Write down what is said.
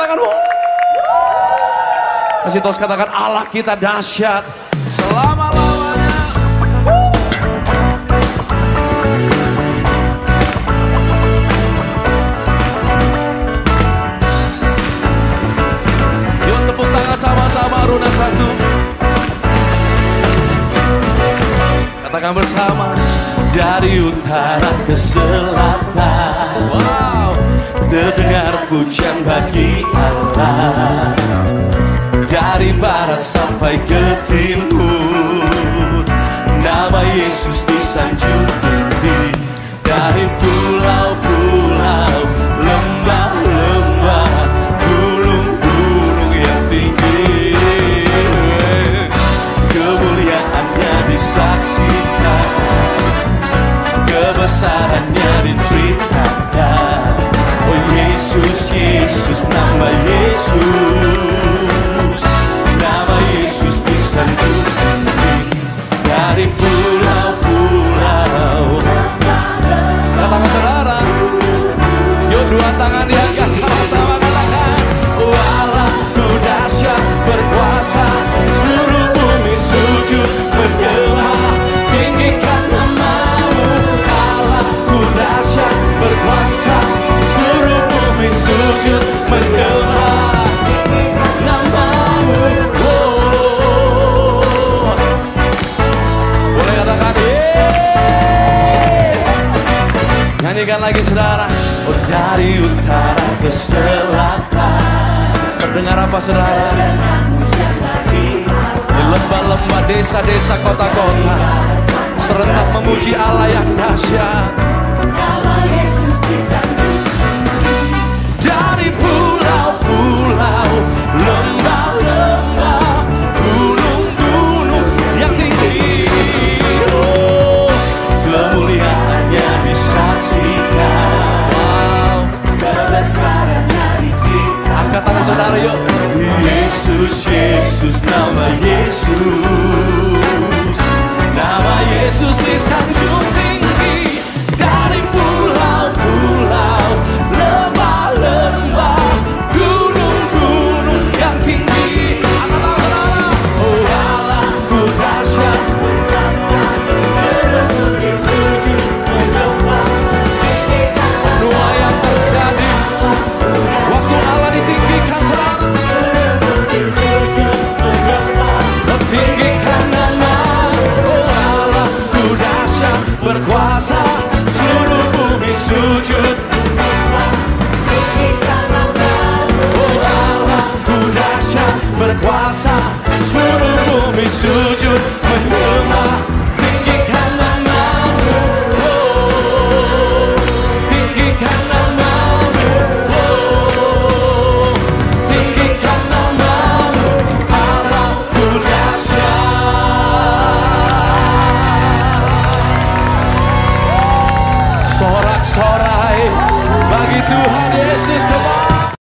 katakan kasih tos katakan Allah kita dahsyat selama-lamanya. Yuk tepuk tangan sama-sama Runa satu. Katakan bersama. Dari utara ke selatan, wow, terdengar pujian bagi Allah. Dari barat sampai ke timur, nama Yesus disanjung tinggi. Dari pulau-pulau, lembah-lembah, gunung-gunung yang tinggi, kemuliaannya disaksikan, kebesarannya diceritakan. Oh Yesus, Yesus, nama Yesus, nama Yesus disanjung tinggi. Dari pulau-pulau, katakan saudara, yuk dua tangan diangkat sama-sama katakan, oh Allahku dahsyat berkuasa, seluruh bumi sujud menggema, tinggikan namamu. Allahku dahsyat berkuasa, seluruh bumi sujud menggema, namamu. Oh. Boleh katakan nyanyikan lagi saudara. Oh dari utara ke selatan, terdengar apa saudara? Di lembah-lembah, desa-desa, kota-kota, serentak memuji Allah yang dahsyat. Dari pulau-pulau, lembah-lembah, gunung-gunung yang tinggi, oh, kemuliaannya disaksikan, wow, kebesarannya diceritakan. Angkat tangan saudara yuk. Yesus, Yesus, nama Yesus, nama Yesus disanjung tinggi. Dari pulau-pulau, lembah-lembah, gunung-gunung yang tinggi. Angkat tangan saudara. Oh Allahku dahsyat, benua yang terjadi waktu Allah ditinggikan saudara. Tinggikan nama, oh Allahku dahsyat berkuasa, seluruh bumi sujud. Oh Allahku dahsyat berkuasa, seluruh bumi sujud menyembah. Tinggikan namamu, oh, tinggikan namamu, oh, tinggikan namamu. Allahku dahsyat. Sorak-sorai bagi Tuhan Yesus.